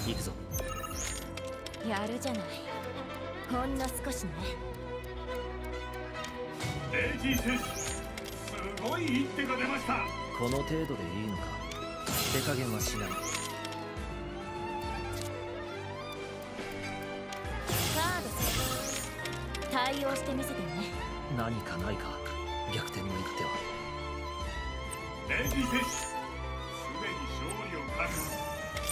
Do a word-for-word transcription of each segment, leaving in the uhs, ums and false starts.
行くぞ。 やるじゃない、ほんの少しね。 レイジー選手、すごい一手が出ました。 この程度でいいのか。手加減はしない。 カードセット、対応してみせてね。 何かないか、逆転の一手は。 レイジー選手、すでに勝利を覚悟。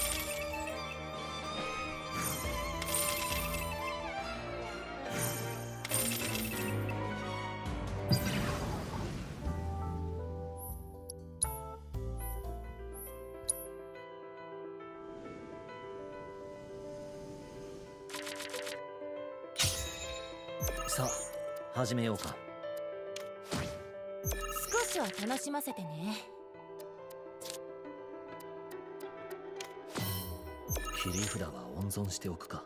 さあ始めようか。 少しは楽しませてね。 切り札は温存しておくか。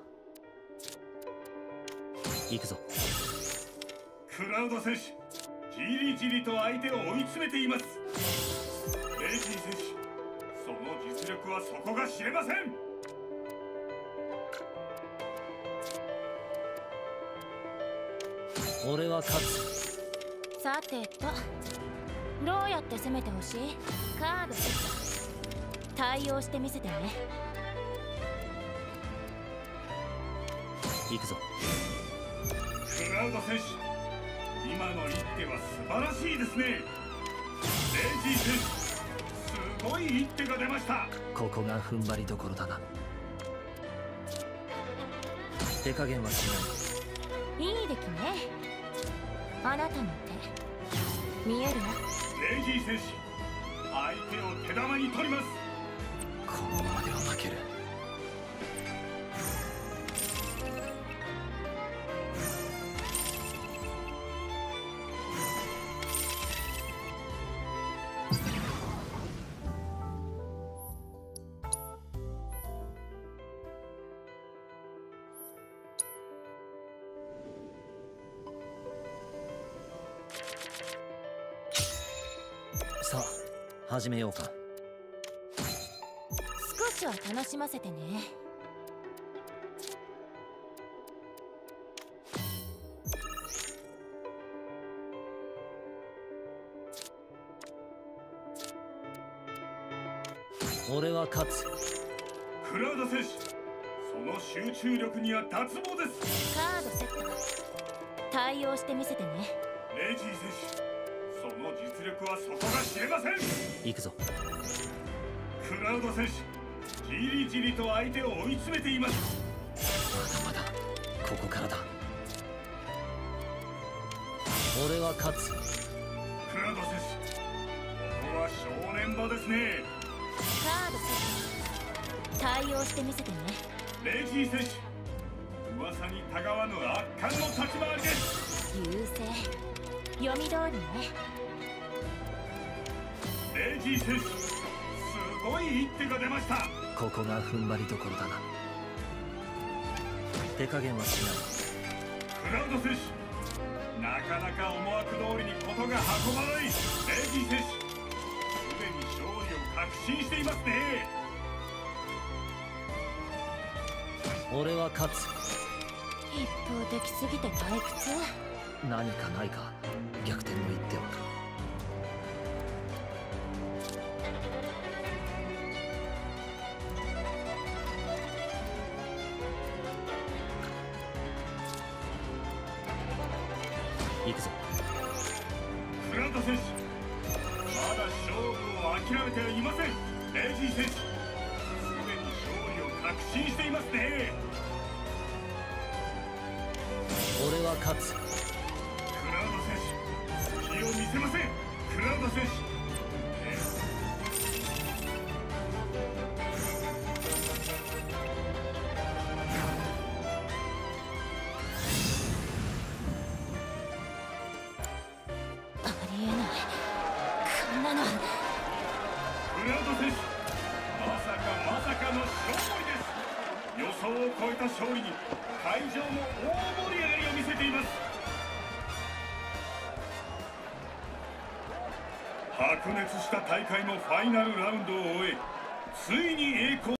行くぞ。 クラウド選手、じりじりと相手を追い詰めています。レイジー選手、その実力は底が知れません。 俺は勝つ。 さてと、どうやって攻めてほしい？カードセット、対応してみせてね。 行くぞ。 クラウド選手、今の一手は素晴らしいですね。レイジー選手、すごい一手が出ました。 ここが踏ん張りどころだな。手加減はしない。 いい出来ね。あなたの手見えるわ。 レイジー選手、相手を手玉に取ります。 このままでは負ける。さあ始めようか。 少しは楽しませてね。 俺は勝つ。 クラウド選手、その集中力には脱帽です。 カードセット、対応してみせてね。 レイジー選手、その実力は底が知れません。 行くぞ。 クラウド選手、じりじりと相手を追い詰めています。 まだまだここからだ。俺は勝つ。 クラウド選手、ここは正念場ですね。 カードセット、対応してみせてね。 レイジー選手、噂にたがわぬ圧巻の立ち回りです。 優勢、読み通りね。 レイジー選手、すごい一手が出ました。 ここが踏ん張りどころだな。手加減はしない。 クラウド選手、なかなか思惑通りにことが運ばない。レイジー選手、すでに勝利を確信していますね。 俺は勝つ。 一方的すぎて退屈。 何かないか、逆転の一手は。行くぞ。 クラウド選手、まだ勝負を諦めてはいません。レイジー選手、すでに勝利を確信していますね。 俺は勝つ。 クラウド選手、隙を見せません。クラウド選手、 ありえない、こんなの。 クラウド選手、まさかまさかの勝利です。予想を超えた勝利に会場も大盛り上がりを見せています。白熱した大会のファイナルラウンドを終え、ついに栄光